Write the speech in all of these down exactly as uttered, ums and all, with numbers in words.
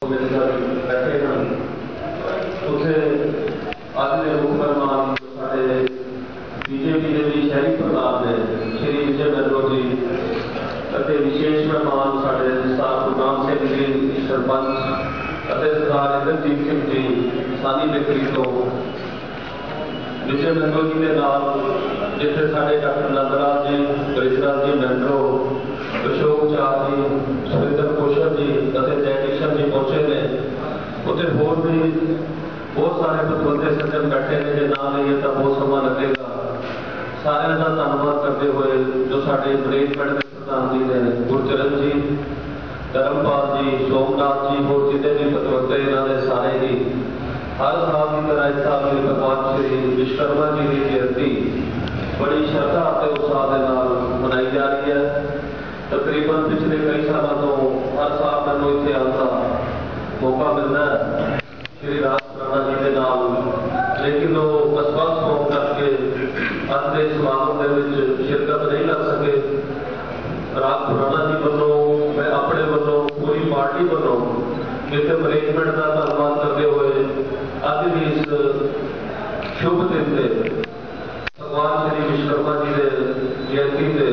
बैठे हैं उत्थे अज के मुख मेहमान साढ़े बीजेपी के भी शहरी प्रधान ने श्री विजय जी ਅਤੇ विशेष मेहमान साढ़े सरदार गुरनाम सिंह जी सरपंच ਅਤੇ सरदार इंद्रजीत सिंह जी सानी बेकरी तो विजय मैंगो जी के नाल जिथे साढ़े डॉक्टर नंदलाल जी बरिजलाल जी मैंड्रो अशोक चार जी सुरिंदर कोशर जी ਅਤੇ जयकिशन जी पहुंचे ने उत्थे होर भी बहुत सारे बंदे सज्जन बैठे ने जो नाम लईए तो बहुत समा लगेगा। सारे का धन्यवाद करते हुए जो साढ़े बरेक पिंड के प्रधान जी ने गुरचरण जी धर्मपाल जी सोमनाथ जी होर जितने भी पतवंते इन्होंने सारे ही हर साल की तरह इस साल भी भगवान श्री विश्वकर्मा जी की जयंती बड़ी श्रद्धा और उत्साह के नाल मनाई जा रही है। तकरीबन पिछले कई सालों तो हर साल मैंने इतने आने का मौका मिलता है श्री राजपुरा जी के नाल, लेकिन वो असमर्थ होने करके अज के समागम के शिरकत नहीं कर सके। राजपुरा जी वालों मैं अपने वालों पूरी पार्टी वालों इस अरेंजमेंट का धन्यवाद करते हुए अज की इस शुभ दिन से भगवान श्री विश्वकर्मा जी के जयंती से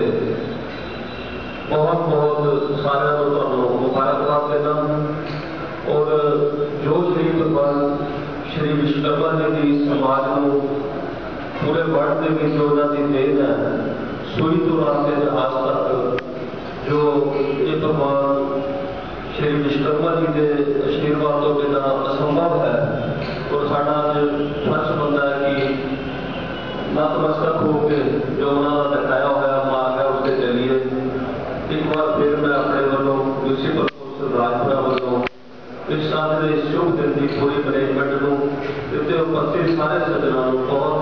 बहुत बहुत सारे मुबारकबाद देना और जो श्री भगवान श्री विश्वकर्मा जी की समाज को पूरे वर्ल्ड के जो उन्होंने देन है सुई तो रास्ते आज तक जो ये भगवान श्री विश्वकर्मा जी के आशीर्वाद तो बिना असंभव है और साडा फर्ज बनता है कि नतमस्तक होकर जो उन्होंने दिखाया हुआ मार्ग है उसके चलिए। एक बार फिर मैं अपने वालों म्यूनसिपल कौंसल राजपुरा वालों इस साल के शुभ दिन की पूरी मैनेजमेंट को उपस्थित सारे सज्जनों बहुत